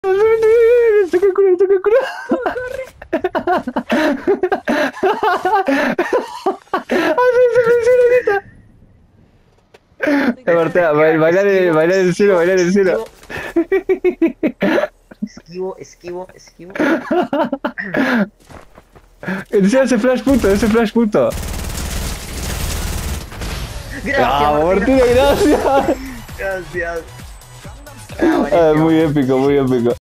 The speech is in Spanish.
Toca el culo, toca el culo. Martea, bailar en el cielo, bailar en el cielo. Esquivo, esquivo, esquivo. Encima ese flash puto. Gracias, Martina, gracias. Gracias. Muy épico, muy épico.